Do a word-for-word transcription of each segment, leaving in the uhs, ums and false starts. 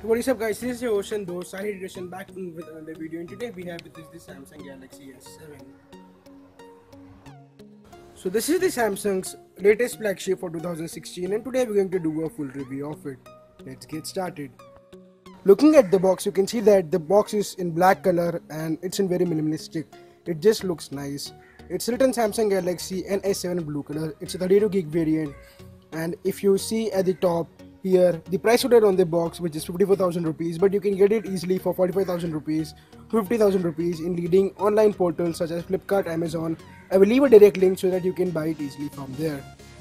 What is up, guys? This is your Ocean Dost Sahid Roshan back with another video, and today we have with us the Samsung Galaxy S seven. So this is the Samsung's latest flagship for two thousand sixteen, and today we're going to do a full review of it. Let's get started. Looking at the box, you can see that the box is in black color and it's in very minimalistic. It just looks nice. It's written Samsung Galaxy and S seven blue color. It's a thirty-two gig variant, and if you see at the top here, the price noted on the box, which is fifty-four thousand rupees, but you can get it easily for forty-five thousand rupees, fifty thousand rupees in leading online portals such as Flipkart, Amazon. I will leave a direct link so that you can buy it easily from there.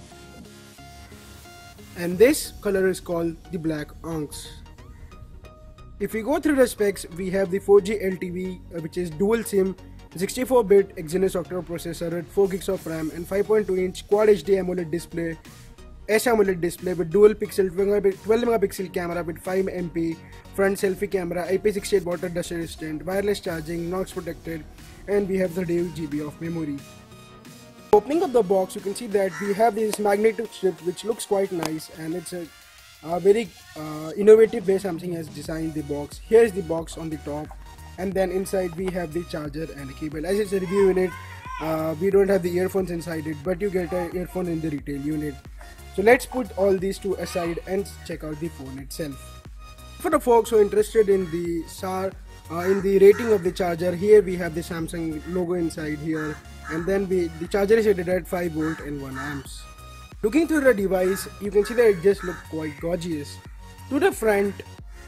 And this color is called the Black Onyx. If we go through the specs, we have the four G L T E, uh, which is dual SIM, sixty-four bit Exynos octa-core processor with four gigs of RAM and five point two inch Quad H D AMOLED display, S AMOLED display with dual pixel twelve megapixel camera with five megapixel front selfie camera, I P six eight water dust resistant, wireless charging, N O X protected, and we have thirty-eight G B of memory. Opening up the box, you can see that we have this magnetic strip which looks quite nice, and it's a, a very uh, innovative way Samsung has designed the box. Here is the box on the top, and then inside we have the charger and the cable. As it's a review unit, uh, we don't have the earphones inside it, but you get an earphone in the retail unit. So let's put all these two aside and check out the phone itself. For the folks who are interested in the S A R, uh, in the rating of the charger, here we have the Samsung logo inside here, and then we, the charger is rated at five volt and one amps. Looking through the device, you can see that it just looks quite gorgeous. To the front,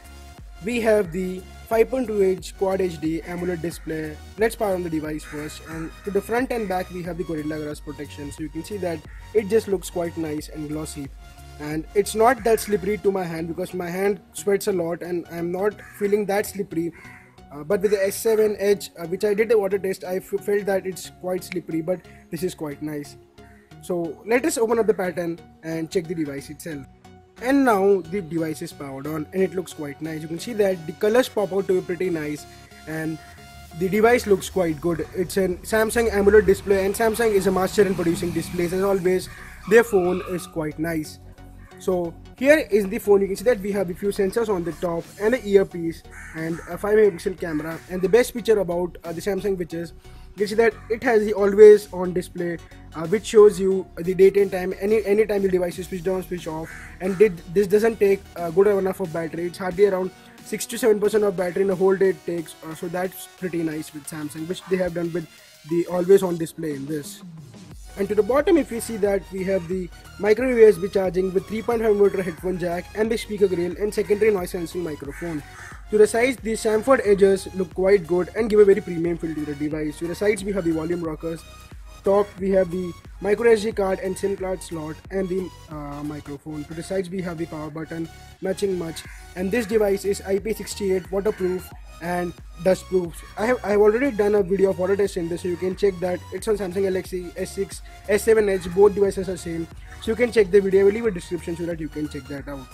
we have the five point two inch Quad H D AMOLED display. Let's power on the device first, and to the front and back we have the Gorilla Glass protection, so you can see that it just looks quite nice and glossy, and it's not that slippery to my hand because my hand sweats a lot and I'm not feeling that slippery, uh, but with the S seven Edge, uh, which I did the water test, I felt that it's quite slippery, but this is quite nice. So let us open up the pattern and check the device itself. And now the device is powered on and it looks quite nice. You can see that the colors pop out to be pretty nice, and the device looks quite good. It's a Samsung AMOLED display, and Samsung is a master in producing displays. As always, their phone is quite nice. So here is the phone. You can see that we have a few sensors on the top and an earpiece and a five megapixel camera. And the best feature about uh, the Samsung, which is you can see that it has the always on display, uh, which shows you the date and time any anytime your device is switched on, switched off, and did, this doesn't take uh, good enough of battery. It's hardly around six to seven percent of battery in a whole day it takes, uh, so that's pretty nice with Samsung, which they have done with the always on display in this. And to the bottom, if you see that we have the micro U S B charging with three point five millimeter headphone jack and the speaker grill and secondary noise sensing microphone. To the sides, the chamfered edges look quite good and give a very premium feel to the device. To the sides, we have the volume rockers. Top, we have the micro S D card and SIM card slot and the uh, microphone. To the sides, we have the power button, nothing much. And this device is I P six eight waterproof and dust proof. I have I have already done a video of water test in this, so you can check that. It's on Samsung Galaxy S six, S seven Edge. Both devices are same, so you can check the video. I will leave a description so that you can check that out.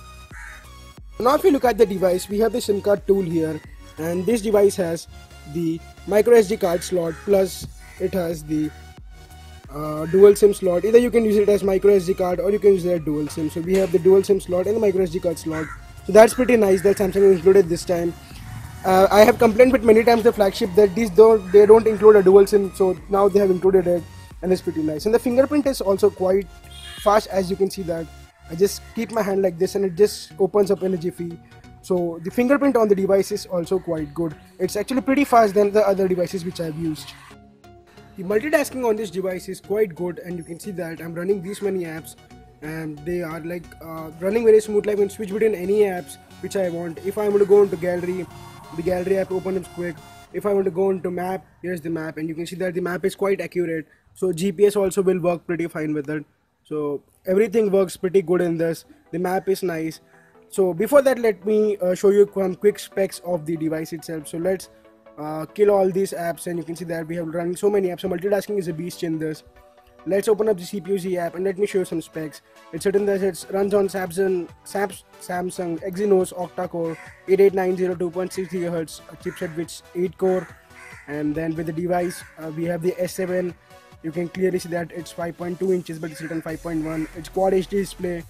Now if you look at the device, we have the SIM card tool here, and this device has the micro S D card slot, plus it has the uh, dual SIM slot. Either you can use it as micro S D card or you can use it as dual SIM. So we have the dual SIM slot and the micro S D card slot. So that's pretty nice that Samsung included this time. Uh, I have complained with many times the flagship that these don't they don't include a dual SIM, so now they have included it, and it's pretty nice. And the fingerprint is also quite fast, as you can see that. I just keep my hand like this and it just opens up in a jiffy. So the fingerprint on the device is also quite good. It's actually pretty fast than the other devices which I've used. The multitasking on this device is quite good, and you can see that I'm running these many apps and they are like uh, running very smoothly. I can switch between any apps which I want. If I want to go into gallery, the gallery app opens up quick. If I want to go into map, here's the map, and you can see that the map is quite accurate. So G P S also will work pretty fine with it. So everything works pretty good in this. The map is nice. So before that, let me uh, show you some quick specs of the device itself. So let's uh, kill all these apps, and you can see that we have running so many apps. So multitasking is a beast in this. Let's open up the C P U Z app and let me show you some specs. It's certain that it runs on Samsung Samsung Exynos octa-core eighty-eight ninety two point six gigahertz chipset, which eight core, and then with the device uh, we have the S seven. You can clearly see that it's five point two inches, but it's written five point one. It's Quad H D display,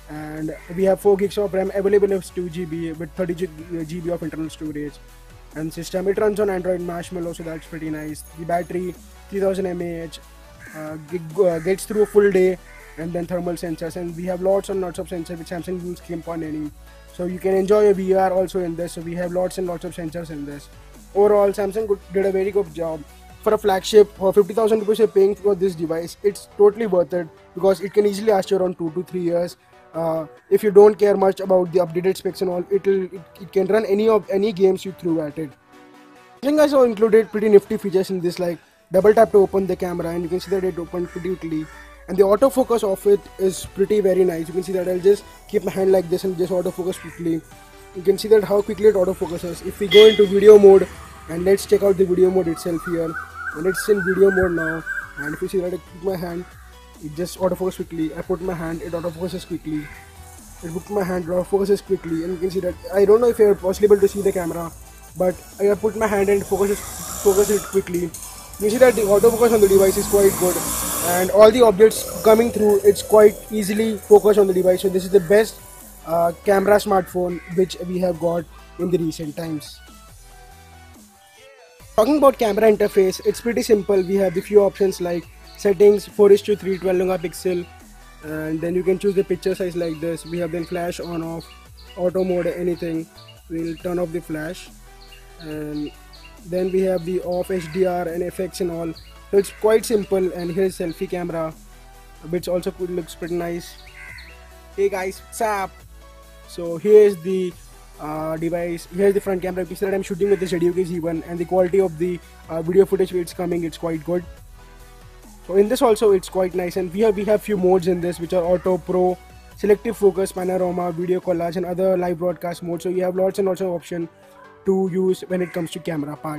and we have four gigs of RAM, available as two G B with thirty G B of internal storage. And system, it runs on Android Marshmallow, so that's pretty nice. The battery, three thousand milliamp hour, uh, uh, gets through a full day. And then thermal sensors, and we have lots and lots of sensors which Samsung doesn't skimp on any. So you can enjoy your V R also in this. So we have lots and lots of sensors in this. Overall, Samsung did a very good job. For a flagship, for fifty thousand rupees you're paying for this device, it's totally worth it because it can easily last you around two to three years. Uh, if you don't care much about the updated specs and all, it'll it, it can run any of any games you threw at it. Samsung also included pretty nifty features in this, like double tap to open the camera, and you can see that it opened pretty quickly. And the autofocus of it is pretty very nice. You can see that I'll just keep my hand like this and just autofocus quickly. You can see that how quickly it autofocuses. If we go into video mode, and let's check out the video mode itself here. And it's in video mode now. And if you see that I put my hand, it just autofocuses quickly. I put my hand, it autofocuses quickly. I put my hand, it autofocuses quickly. And you can see that I don't know if you're possible to see the camera, but I put my hand and it focuses focuses it quickly. You see that the autofocus on the device is quite good, and all the objects coming through, it's quite easily focused on the device. So this is the best uh, camera smartphone which we have got in the recent times. Talking about camera interface, it's pretty simple. We have the few options like settings, four is to three, twelve megapixel, and then you can choose the picture size like this. We have then flash on off, auto mode, anything. We'll turn off the flash, and then we have the off H D R and effects and all. So it's quite simple. And here's selfie camera, which also looks pretty nice. Hey guys, what's up? So here's the uh, device. Here's the front camera. You can see that I'm shooting with the Z D O K Z one, and the quality of the uh, video footage where it's coming, it's quite good. So in this also it's quite nice. And we have we have few modes in this, which are auto, pro, selective focus, panorama, video collage, and other live broadcast modes. So you have lots and lots of options to use when it comes to camera part.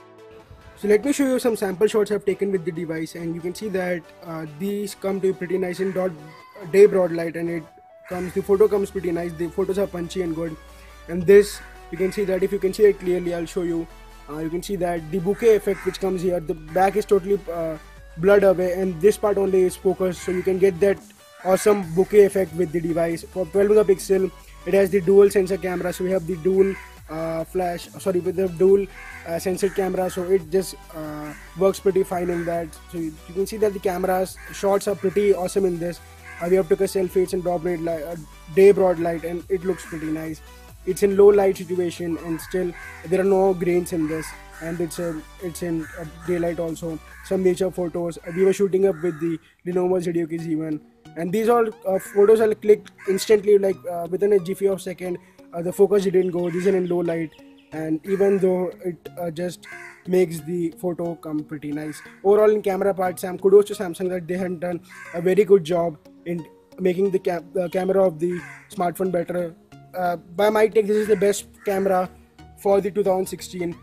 So let me show you some sample shots I've taken with the device, and you can see that uh, these come to pretty nice in dot day broad light, and it comes the photo comes pretty nice. The photos are punchy and good. And this, you can see that if you can see it clearly, I'll show you. Uh, you can see that the bokeh effect which comes here, the back is totally uh, blurred away, and this part only is focused, so you can get that awesome bokeh effect with the device. For twelve megapixel, it has the dual sensor camera, so we have the dual Uh, flash sorry with the dual uh, sensor camera, so it just uh, works pretty fine in that. So you, you can see that the camera's shots are pretty awesome in this. Uh, we have took a selfie, it's in broad light, uh, day broad light, and it looks pretty nice. It's in low light situation, and still there are no grains in this, and it's a it's in uh, daylight also. Some nature photos. Uh, we were shooting up with the Lenovo Z D O K Z one, and these all uh, photos are clicked instantly, like uh, within a jiffy of second. Uh, the focus didn't go. These are in low light, and even though it uh, just makes the photo come pretty nice. Overall, in camera part, Sam, kudos to Samsung that they had done a very good job in making the, cam the camera of the smartphone better. Uh, by my take, this is the best camera for the two thousand sixteen.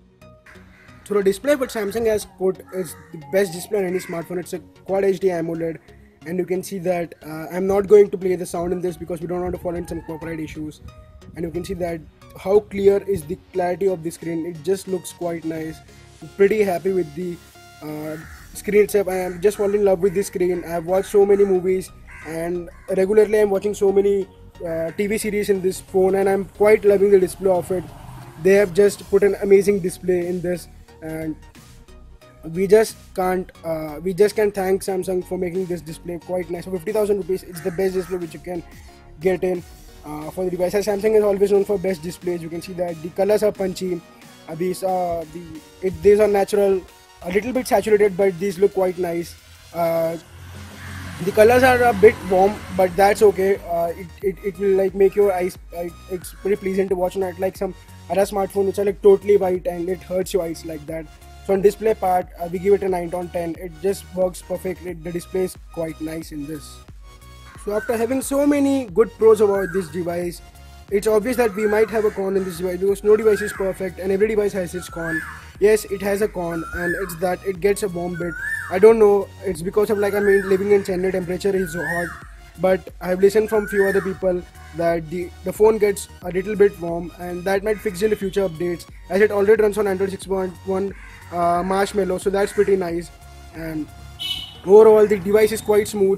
So the display what Samsung has put is the best display on any smartphone. It's a Quad H D AMOLED, and you can see that uh, I'm not going to play the sound in this because we don't want to fall into some copyright issues. And you can see that how clear is the clarity of the screen. It just looks quite nice. I'm pretty happy with the uh, screen itself. I am just falling in love with the screen. I have watched so many movies, and regularly I'm watching so many uh, T V series in this phone, and I'm quite loving the display of it. They have just put an amazing display in this, and we just can't uh, we just can thank Samsung for making this display quite nice. For fifty thousand rupees, it's the best display which you can get in. Uh, for the device, Samsung is always known for best displays. You can see that the colors are punchy. Uh, these are the it, these are natural, a little bit saturated, but these look quite nice. Uh, the colors are a bit warm, but that's okay. Uh, it, it it will like make your eyes. Uh, it's pretty pleasant to watch, not like some other smartphone which are like totally white and it hurts your eyes like that. So on display part, uh, we give it a nine on ten. It just works perfectly. The display is quite nice in this. So after having so many good pros about this device, it's obvious that we might have a con in this device because no device is perfect and every device has its con. Yes, it has a con, and it's that it gets a warm bit. I don't know, it's because of like I mean living in Chennai, temperature is so hot, but I've listened from few other people that the, the phone gets a little bit warm, and that might fix in the future updates as it already runs on Android six point one uh, Marshmallow, so that's pretty nice. And overall the device is quite smooth.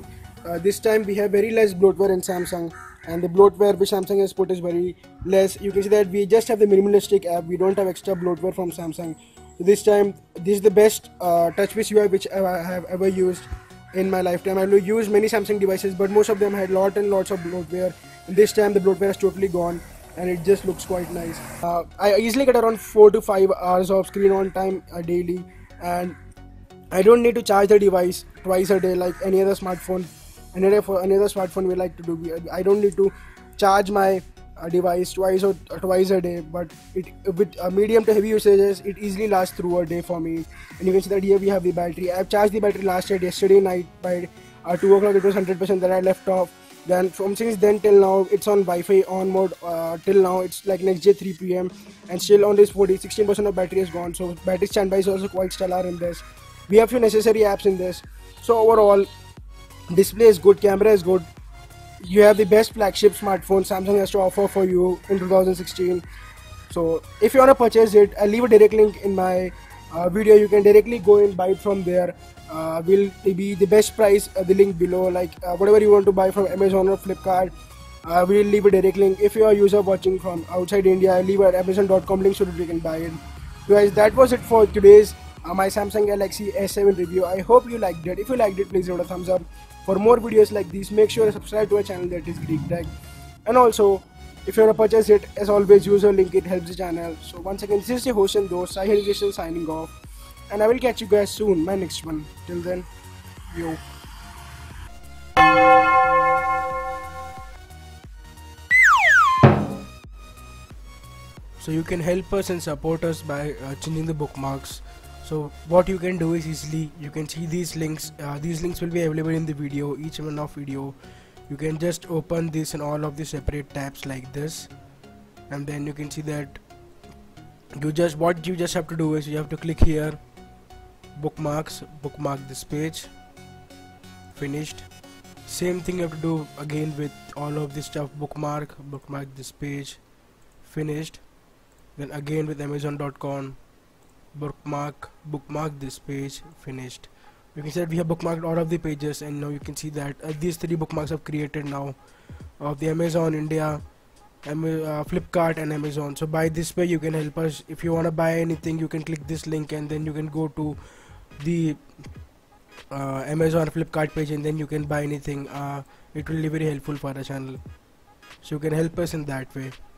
uh, this time we have very less bloatware in Samsung, and the bloatware which Samsung has put is very less. You can see that we just have the minimalistic app, we don't have extra bloatware from Samsung. So this time this is the best uh, TouchWiz U I which I have ever used in my lifetime. I've used many Samsung devices, but most of them had lot and lots of bloatware. And this time the bloatware is totally gone, and it just looks quite nice. Uh, I easily get around four to five hours of screen on time uh, daily, and I don't need to charge the device twice a day like any other smartphone. Any other, any other smartphone we like to do. I don't need to charge my uh, device twice or uh, twice a day, but it with uh, medium to heavy usages, it easily lasts through a day for me. And you can see that here we have the battery. I've charged the battery last night, yesterday night by uh, two o'clock. It was one hundred percent that I left off. Then from since then till now, it's on Wi-Fi on mode. Uh, till now, it's like next day three p m and still on this forty, sixteen percent of battery is gone. So battery standby is also quite stellar in this. We have few necessary apps in this. So overall, display is good, camera is good. You have the best flagship smartphone Samsung has to offer for you in two thousand sixteen. So if you want to purchase it, I'll leave a direct link in my uh, video. You can directly go and buy it from there. Uh, will be the best price, uh, the link below. Like uh, whatever you want to buy from Amazon or Flipkart, uh, we'll leave a direct link. If you are a user watching from outside India, I'll leave an amazon dot com link so that you can buy it. So guys, that was it for today's uh, my Samsung Galaxy S seven review. I hope you liked it. If you liked it, please give it a thumbs up. For more videos like these, make sure to subscribe to our channel, that is Greek Tech. And also, if you want to purchase it, as always, use our link, it helps the channel. So once again, this is your host and host, Sahil Jason signing off. And I will catch you guys soon, my next one. Till then, yo. So you can help us and support us by uh, changing the bookmarks. So what you can do is easily, you can see these links, uh, these links will be available in the video, each one of video. You can just open this and all of the separate tabs like this, and then you can see that you just, what you just have to do is you have to click here, bookmarks, bookmark this page, finished. Same thing you have to do again with all of this stuff, bookmark, bookmark this page, finished. Then again with amazon dot com, bookmark bookmark this page, finished. You can see that we have bookmarked all of the pages, and now you can see that uh, these three bookmarks have created now of the Amazon India, Am uh, Flipkart and Amazon. So by this way you can help us. If you want to buy anything, you can click this link and then you can go to the uh, Amazon Flipkart page and then you can buy anything. Uh, it will be very helpful for our channel, so you can help us in that way.